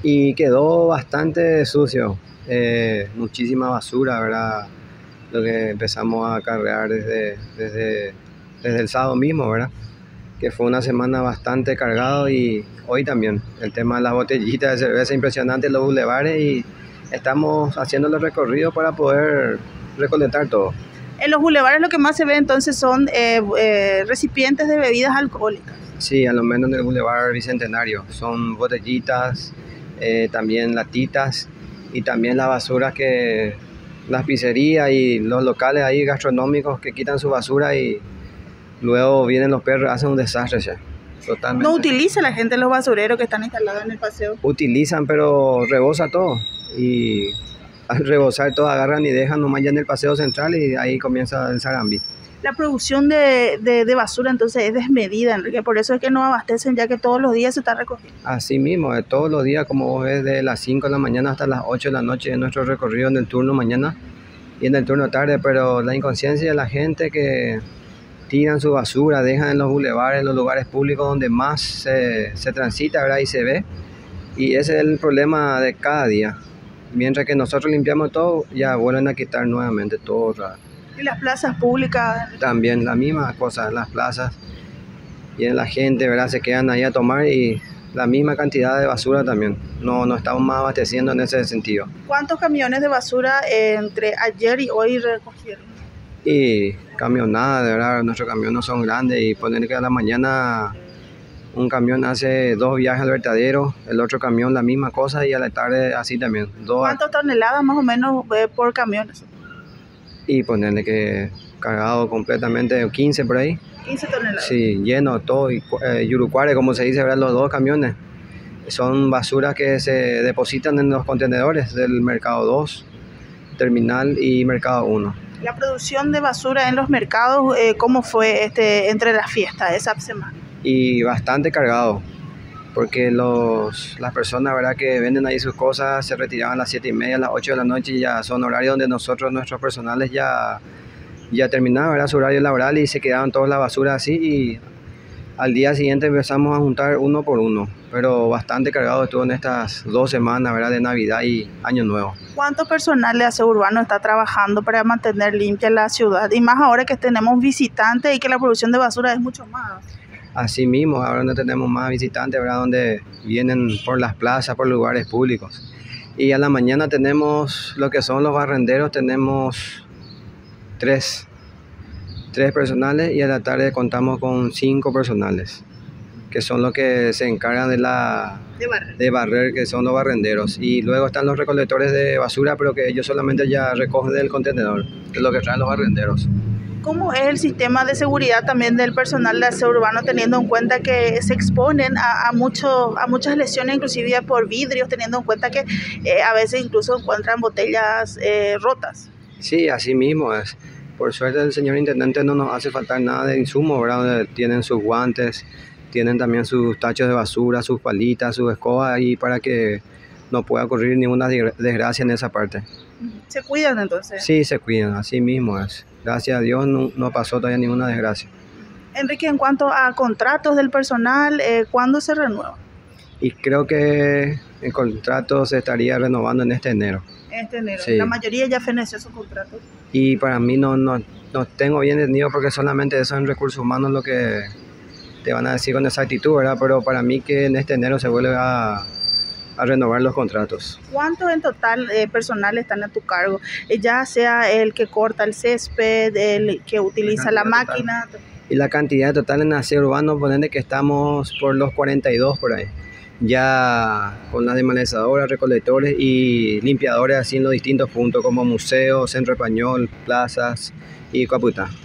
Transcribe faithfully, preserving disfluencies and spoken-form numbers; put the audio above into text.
y quedó bastante sucio, eh, muchísima basura, ¿verdad? Lo que empezamos a acarrear desde, desde, desde el sábado mismo, ¿verdad? Que fue una semana bastante cargado, y hoy también el tema de las botellitas de cerveza, impresionante en los bulevares, y estamos haciendo los recorridos para poder recolectar todo. En los bulevares lo que más se ve entonces son eh, eh, recipientes de bebidas alcohólicas. Sí, a lo menos en el Boulevard Bicentenario. Son botellitas, eh, también latitas, y también la basura que las pizzerías y los locales ahí gastronómicos que quitan su basura y luego vienen los perros, hacen un desastre ya. Totalmente. ¿No utiliza la gente los basureros que están instalados en el paseo? Utilizan, pero rebosa todo. Y al rebosar todo agarran y dejan nomás ya en el paseo central, y ahí comienza el zarambi. La producción de, de, de basura entonces es desmedida, Enrique, por eso es que no abastecen, ya que todos los días se está recogiendo. Así mismo, de todos los días, como vos ves, de las cinco de la mañana hasta las ocho de la noche en nuestro recorrido en el turno mañana y en el turno tarde, pero la inconsciencia de la gente que tiran su basura, dejan en los bulevares, en los lugares públicos donde más se, se transita, ¿verdad? Y se ve, y ese es el problema de cada día. Mientras que nosotros limpiamos todo, ya vuelven a quitar nuevamente todo otra vez. ¿Y las plazas públicas? También la misma cosa, en las plazas, y en la gente, ¿verdad? Se quedan ahí a tomar, y la misma cantidad de basura también. No, no estamos más abasteciendo en ese sentido. ¿Cuántos camiones de basura eh, entre ayer y hoy recogieron? Y camionadas, de verdad, nuestros camiones no son grandes, y poner que a la mañana un camión hace dos viajes al vertedero, el otro camión la misma cosa, y a la tarde así también. Dos. ¿Cuántas toneladas más o menos eh, por camión? Y ponerle que cargado completamente quince por ahí. quince toneladas. Sí, lleno todo, y eh, yurucuare, como se dice, ¿verdad? Los dos camiones. Son basuras que se depositan en los contenedores del Mercado dos, Terminal y Mercado uno. La producción de basura en los mercados, eh, ¿cómo fue este entre las fiestas esa semana? Y bastante cargado, porque los, las personas, ¿verdad?, que venden ahí sus cosas se retiraban a las siete y media, a las ocho de la noche, y ya son horarios donde nosotros, nuestros personales, ya, ya terminaban, ¿verdad?, su horario laboral, y se quedaban todas las basuras así, y al día siguiente empezamos a juntar uno por uno, pero bastante cargado estuvo en estas dos semanas, ¿verdad?, de Navidad y Año Nuevo. ¿Cuánto personal de aseo urbano está trabajando para mantener limpia la ciudad? Y más ahora que tenemos visitantes y que la producción de basura es mucho más. Así mismo, ahora no tenemos más visitantes, ¿verdad?, donde vienen por las plazas, por lugares públicos. Y a la mañana tenemos lo que son los barrenderos, tenemos tres, tres personales, y a la tarde contamos con cinco personales, que son los que se encargan de, la, de, barrer. de barrer, que son los barrenderos. Y luego están los recolectores de basura, pero que ellos solamente ya recogen del contenedor, que es lo que traen los barrenderos. ¿Cómo es el sistema de seguridad también del personal de aseo urbano, teniendo en cuenta que se exponen a, a, mucho, a muchas lesiones, inclusive por vidrios, teniendo en cuenta que eh, a veces incluso encuentran botellas eh, rotas? Sí, así mismo es. Por suerte el señor intendente no nos hace faltar nada de insumo, ¿verdad? Donde tienen sus guantes, tienen también sus tachos de basura, sus palitas, sus escobas, ahí para que no pueda ocurrir ninguna desgracia en esa parte. ¿Se cuidan entonces? Sí, se cuidan, así mismo es. Gracias a Dios no, no pasó todavía ninguna desgracia. Enrique, en cuanto a contratos del personal, eh, ¿cuándo se renueva? Y creo que el contrato se estaría renovando en este enero. En este enero. Sí. La mayoría ya feneció su contrato. Y para mí no, no, no tengo bien entendido, porque solamente eso en recursos humanos lo que te van a decir con exactitud, ¿verdad? Pero para mí que en este enero se vuelve a... a renovar los contratos. ¿Cuántos en total eh, personal están a tu cargo? Eh, ya sea el que corta el césped, el que utiliza la, la máquina. Total. Y la cantidad total en aseo urbano, ponerle que estamos por los cuarenta y dos por ahí. Ya con las desmalezadoras, recolectores y limpiadores así en los distintos puntos, como museos, centro español, plazas y Caputá.